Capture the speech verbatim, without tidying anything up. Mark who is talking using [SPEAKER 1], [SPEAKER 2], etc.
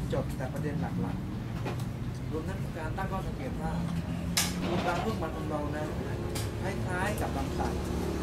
[SPEAKER 1] จดแต่ประเด็นหลักๆรวมทั้งการตั้งข้อสังเกตว่าโครงการพวกมันของเรานะคล้ายๆกับลำตัด